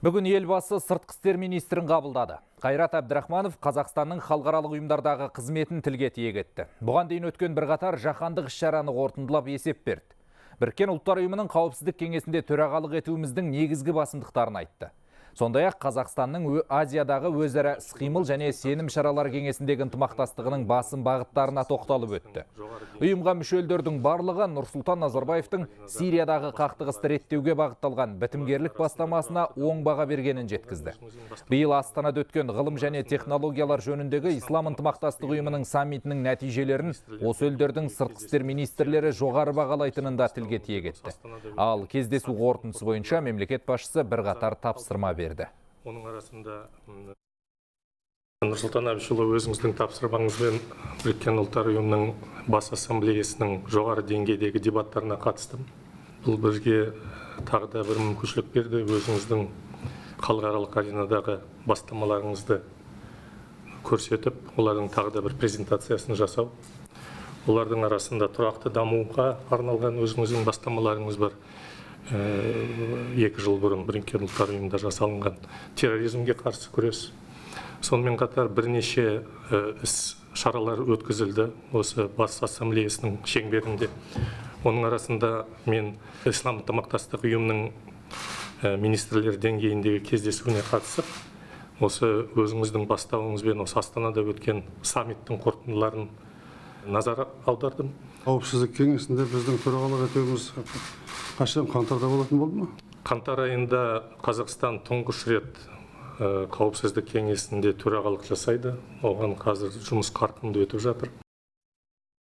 Бүгін елбасы сыртқы істер министрін қабылдады. Қайрат Әбдірахманов Қазақстанның халықаралық ұйымдардағы қызметін тілге тиек етті. Бұған дейін өткен бірқатар жаһандық іс-шараны қорытындылап есеп берді. Біріккен ұлттар ұйымының қауіпсіздік кеңесінде төрағалық етуіміздің негізгі басымдықтарын айтты. Сондай-ақ Қазақстанның Азиядағы өзара іс-қимыл және сенім шаралар кеңесіндегі ынтымақтастығының басым бағыттарына тоқталып өтті. Ұйымға мүше елдердің барлығы Нұрсұлтан Назарбаевтың Сириядағы қақтығысты реттеуге бағытталған бітімгерлік бастамасына оң баға бергенін жеткізді. Биыл Астанада өткен ғылым және технологиялар жөніндегі Ислам ынтымақтастық ұйымының саммитінің нәтижелерін осы елдердің сыртқы істер министрлері жоғары бағалайтынын да тілге тиек етті. Ал кездесу қорытындысы бойынша мемлекет басшысы бірқатар тапсырма берді. Оның арасында Нұрсұлтан Әбішұлы өзіңіздің тапсырмаңызбен Біріккен ұлттар ұйымының бас ассамблеясының жоғары деңгейдегі дебаттарына қатыстым. Бұл бізге тағы да бір мүмкіншілік берді. Өзіңіздің халықаралық аренадағы бастамаларыңызды көрсетіп, олардың тағы да бір презентациясын жасау. Олардың арасында тұрақты дамуға арналған өзіңіздің бастамаларыңыз бар. 2 жыл бұрын Біріккен ұлттар ұйымында жасалынған терроризмге қарсы күрес. Сонымен қатар бірнеше іс шаралар өткізілді осы бас ассамблеясының шеңберінде. Оның арасында мен Ислам ынтымақтастық ұйымының министрлер деңгейіндегі кездесуіне қатысып, осы өзіңіздің бастауыңызбен осы Астанада өткен саммиттің қорытындыларын назар аудардым. Қауіпсіздік кеңесінде біздің төрағалық етуіміз қашан, қаңтарда болатын болды ма? Қаңтар айында Қазақстан тұңғыш рет қауіпсіздік кеңесінде төрағалық жасайды. Оған қазір жұмыс қарқынды өтіп жатыр.